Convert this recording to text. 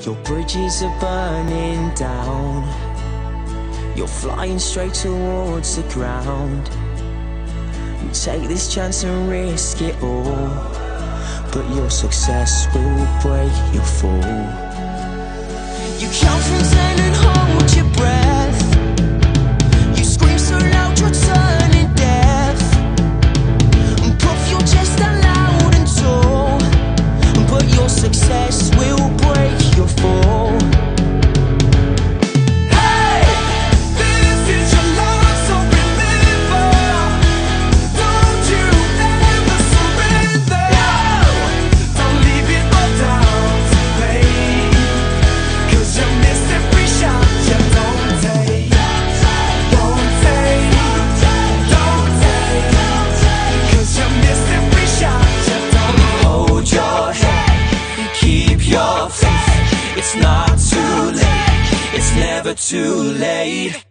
Your bridges are burning down. You're flying straight towards the ground. You take this chance and risk it all, but your success will break your fall. You count from 10 and hold your breath. You scream so loud you're turning deaf. Puff your chest out loud and tall, but your success will break your fall. It's not too late, it's never too late.